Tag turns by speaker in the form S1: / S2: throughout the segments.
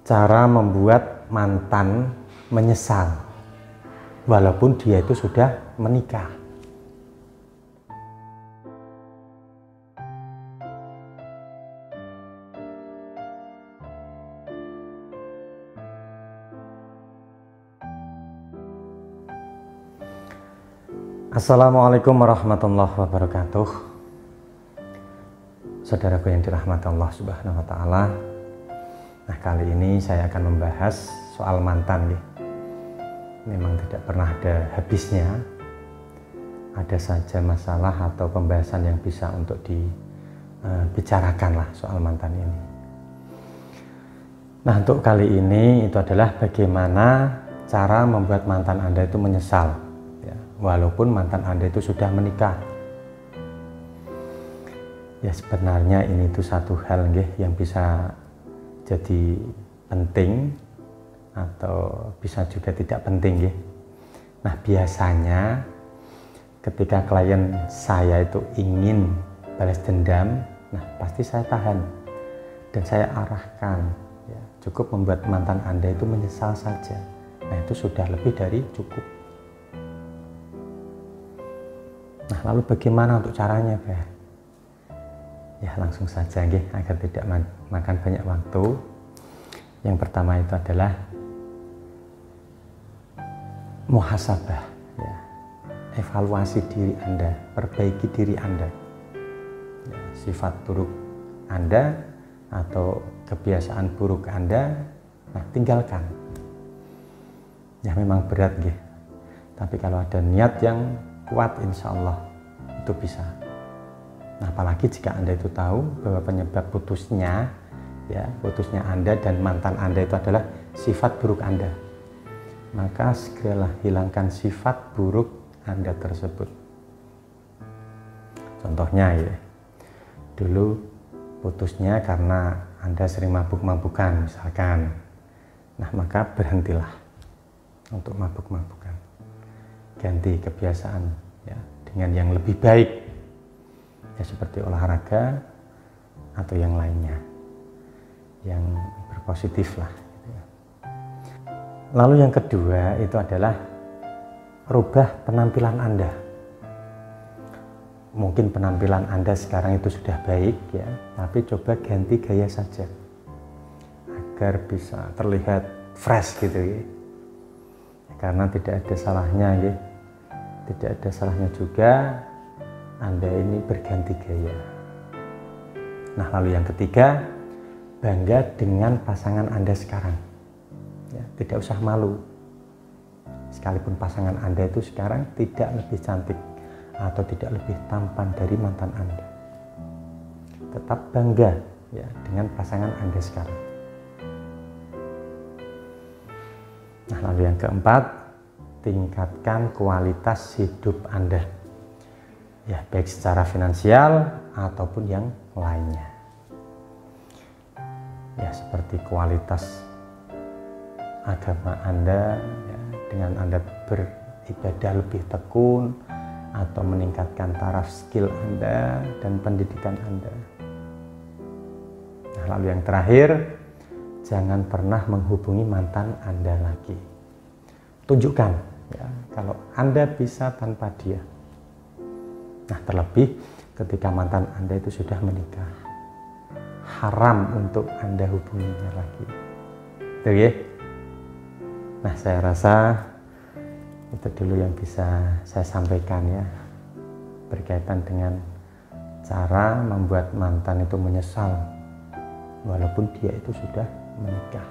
S1: cara membuat mantan menyesal walaupun dia itu sudah menikah. Assalamualaikum warahmatullahi wabarakatuh. Saudaraku yang dirahmati Allah Subhanahu wa taala. Nah, kali ini saya akan membahas soal mantan. Memang tidak pernah ada habisnya. Ada saja masalah atau pembahasan yang bisa untuk dibicarakan lah soal mantan ini. Nah, untuk kali ini itu adalah bagaimana cara membuat mantan Anda itu menyesal. Walaupun mantan Anda itu sudah menikah. Ya, sebenarnya ini itu satu hal yang bisa jadi penting atau bisa juga tidak penting. Nah, biasanya ketika klien saya itu ingin balas dendam, nah pasti saya tahan dan saya arahkan. Ya, cukup membuat mantan Anda itu menyesal saja. Nah, itu sudah lebih dari cukup. Nah, lalu bagaimana untuk caranya, Pak? Ya, langsung saja agar tidak makan banyak waktu. Yang pertama itu adalah muhasabah, ya. Evaluasi diri Anda, perbaiki diri Anda. Ya, sifat buruk Anda atau kebiasaan buruk Anda, nah tinggalkan. Ya, memang berat, tapi kalau ada niat yang kuat, insya Allah itu bisa. Nah, apalagi jika Anda itu tahu bahwa penyebab putusnya Anda dan mantan Anda itu adalah sifat buruk Anda, maka segeralah hilangkan sifat buruk Anda tersebut. Contohnya dulu putusnya karena Anda sering mabuk-mabukan misalkan. Nah, maka berhentilah untuk mabuk-mabukan. Ganti kebiasaan dengan yang lebih baik, seperti olahraga atau yang lainnya yang berpositif lah. Lalu yang kedua itu adalah rubah penampilan Anda. Mungkin penampilan Anda sekarang itu sudah baik, tapi coba ganti gaya saja agar bisa terlihat fresh karena tidak ada salahnya tidak ada salahnya juga Anda ini berganti gaya. Nah, lalu yang ketiga, bangga dengan pasangan Anda sekarang. Tidak usah malu. Sekalipun pasangan Anda itu sekarang tidak lebih cantik atau tidak lebih tampan dari mantan Anda, tetap bangga dengan pasangan Anda sekarang. Nah, lalu yang keempat, tingkatkan kualitas hidup Anda, baik secara finansial ataupun yang lainnya. Seperti kualitas agama Anda, dengan Anda beribadah lebih tekun atau meningkatkan taraf skill Anda dan pendidikan Anda. Nah, lalu yang terakhir, jangan pernah menghubungi mantan Anda lagi. Tunjukkan kalau Anda bisa tanpa dia. Nah, terlebih ketika mantan Anda itu sudah menikah, haram untuk Anda hubunginya lagi. Nah, saya rasa itu dulu yang bisa saya sampaikan berkaitan dengan cara membuat mantan itu menyesal walaupun dia itu sudah menikah.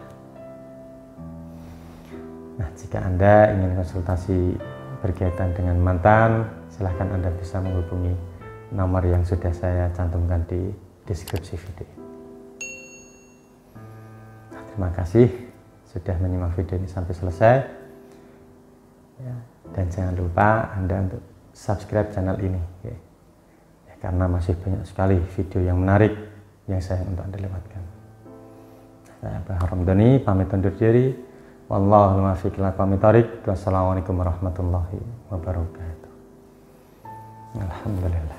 S1: Nah, jika Anda ingin konsultasi berkaitan dengan mantan, silahkan Anda bisa menghubungi nomor yang sudah saya cantumkan di deskripsi video. Nah, terima kasih sudah menyimak video ini sampai selesai. Dan jangan lupa Anda untuk subscribe channel ini, karena masih banyak sekali video yang menarik yang saya untuk Anda lewatkan. Saya Abah Ramdhani pamit undur diri. Wallahul muwaffiq ila aqwamit thoriq. Wassalamualaikum warahmatullahi wabarakatuh. Alhamdulillah.